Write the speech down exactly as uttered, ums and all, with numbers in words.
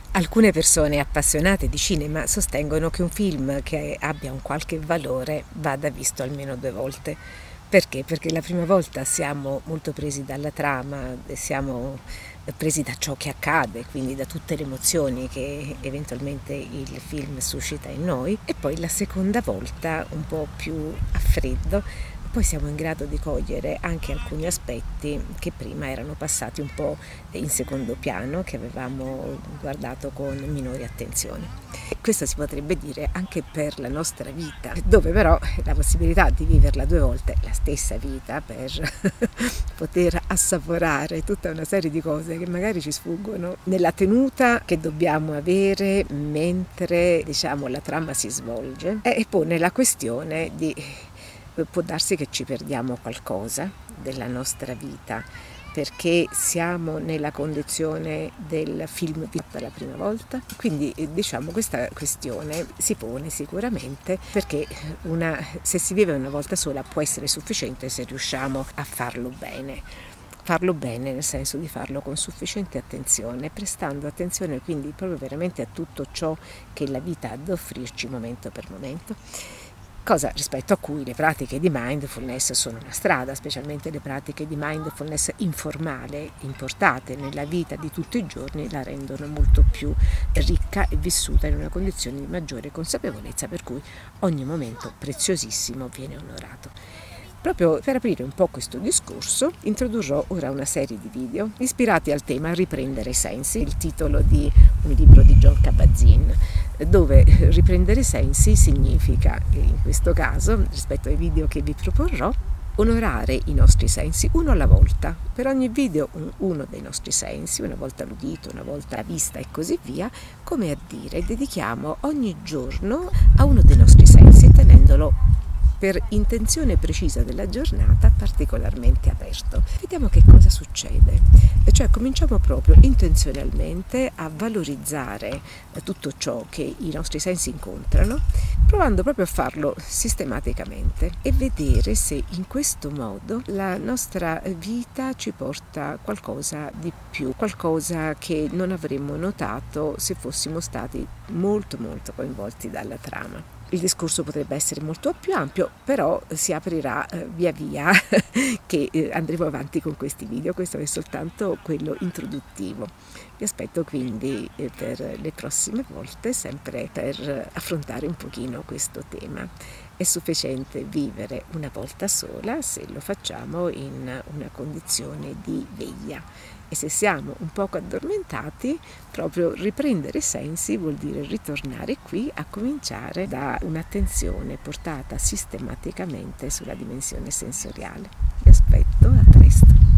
Alcune persone appassionate di cinema sostengono che un film che abbia un qualche valore vada visto almeno due volte. Perché? Perché la prima volta siamo molto presi dalla trama, siamo presi da ciò che accade, quindi da tutte le emozioni che eventualmente il film suscita in noi, e poi la seconda volta un po' più a freddo. Poi siamo in grado di cogliere anche alcuni aspetti che prima erano passati un po' in secondo piano, che avevamo guardato con minori attenzioni. Questo si potrebbe dire anche per la nostra vita, dove però la possibilità di viverla due volte, la stessa vita, per poter assaporare tutta una serie di cose che magari ci sfuggono nella tenuta che dobbiamo avere mentre, diciamo, la trama si svolge, e pone la questione di può darsi che ci perdiamo qualcosa della nostra vita perché siamo nella condizione del film visto la prima volta. Quindi diciamo questa questione si pone sicuramente perché una, se si vive una volta sola può essere sufficiente se riusciamo a farlo bene. Farlo bene nel senso di farlo con sufficiente attenzione, prestando attenzione quindi proprio veramente a tutto ciò che la vita ha da offrirci momento per momento. Cosa rispetto a cui le pratiche di mindfulness sono una strada, specialmente le pratiche di mindfulness informale, importate nella vita di tutti i giorni, la rendono molto più ricca e vissuta in una condizione di maggiore consapevolezza, per cui ogni momento preziosissimo viene onorato. Proprio per aprire un po' questo discorso, introdurrò ora una serie di video ispirati al tema Riprendere i sensi, il titolo di un libro di Jon Kabat-Zinn, dove riprendere i sensi significa, in questo caso, rispetto ai video che vi proporrò, onorare i nostri sensi uno alla volta. Per ogni video uno dei nostri sensi, una volta l'udito, una volta la vista e così via, come a dire, dedichiamo ogni giorno a uno dei nostri sensi, tenendolo per intenzione precisa della giornata particolarmente aperto. Vediamo che cosa succede. Cioè cominciamo proprio intenzionalmente a valorizzare tutto ciò che i nostri sensi incontrano, provando proprio a farlo sistematicamente e vedere se in questo modo la nostra vita ci porta qualcosa di più, qualcosa che non avremmo notato se fossimo stati molto molto coinvolti dalla trama. Il discorso potrebbe essere molto più ampio, però si aprirà eh, via via che eh, andremo avanti con questi video. Questo è soltanto quello introduttivo. Vi aspetto quindi eh, per le prossime volte, sempre per affrontare un pochino questo tema. È sufficiente vivere una volta sola se lo facciamo in una condizione di veglia. E se siamo un poco addormentati, proprio riprendere i sensi vuol dire ritornare qui a cominciare da un'attenzione portata sistematicamente sulla dimensione sensoriale. Vi aspetto, a presto.